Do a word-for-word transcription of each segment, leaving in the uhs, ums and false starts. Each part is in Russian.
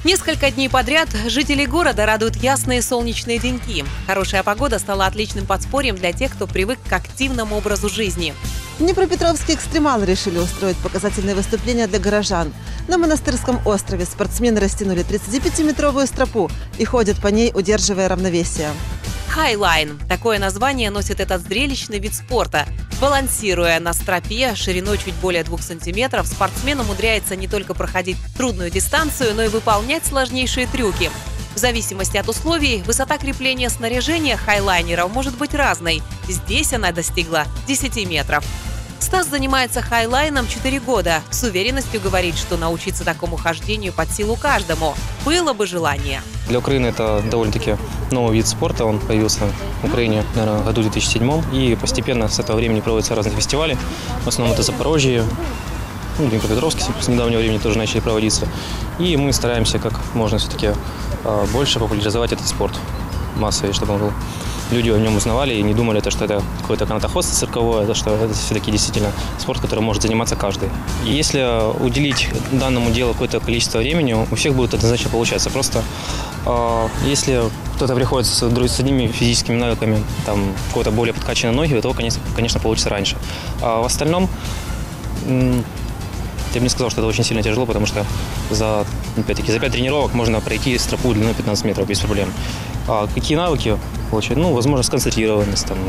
Несколько дней подряд жителей города радуют ясные солнечные деньки. Хорошая погода стала отличным подспорьем для тех, кто привык к активному образу жизни. Днепропетровские экстремалы решили устроить показательные выступления для горожан. На Монастырском острове спортсмены растянули тридцатипятиметровую стропу и ходят по ней, удерживая равновесие. Хайлайн – такое название носит этот зрелищный вид спорта. Балансируя на стропе шириной чуть более двух сантиметров, спортсмен умудряется не только проходить трудную дистанцию, но и выполнять сложнейшие трюки. В зависимости от условий, высота крепления снаряжения хайлайнеров может быть разной. Здесь она достигла десяти метров. Стас занимается хайлайном четыре года. С уверенностью говорит, что научиться такому хождению под силу каждому. Было бы желание. Для Украины это довольно-таки новый вид спорта. Он появился в Украине, наверное, в году две тысячи седьмом. И постепенно с этого времени проводятся разные фестивали. В основном это Запорожье, ну, Днепропетровск с недавнего времени тоже начали проводиться. И мы стараемся как можно все-таки больше популяризовать этот спорт массовый, чтобы он был. Люди о нем узнавали и не думали, что это какое-то канатоходство цирковое, это что это все-таки действительно спорт, которым может заниматься каждый. И если уделить данному делу какое-то количество времени, у всех будет однозначно получаться. Просто э, если кто-то приходит с, с одними физическими навыками, там, какой-то более подкачанной ноги, то, конечно, конечно, получится раньше. А в остальном, я бы не сказал, что это очень сильно тяжело, потому что за, опять-таки, за пять тренировок можно пройти стропу длиной пятнадцать метров без проблем. А какие навыки получать? Ну, возможно, сконцентрированность, там,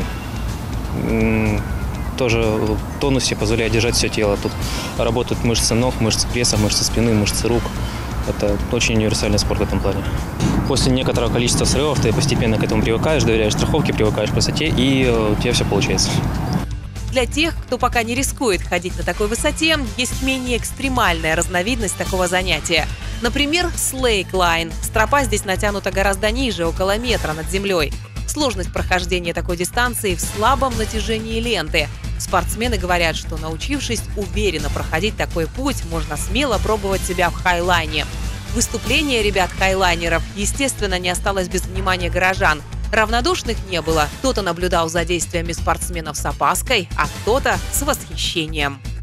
тоже в тонусе позволяет держать все тело. Тут работают мышцы ног, мышцы пресса, мышцы спины, мышцы рук. Это очень универсальный спорт в этом плане. После некоторого количества срывов ты постепенно к этому привыкаешь, доверяешь страховке, привыкаешь к высоте, и у тебя все получается. Для тех, кто пока не рискует ходить на такой высоте, есть менее экстремальная разновидность такого занятия. Например, слейклайн. Стропа здесь натянута гораздо ниже, около метра над землей. Сложность прохождения такой дистанции в слабом натяжении ленты. Спортсмены говорят, что, научившись уверенно проходить такой путь, можно смело пробовать себя в хайлайне. Выступление ребят-хайлайнеров, естественно, не осталось без внимания горожан. Равнодушных не было. Кто-то наблюдал за действиями спортсменов с опаской, а кто-то с восхищением.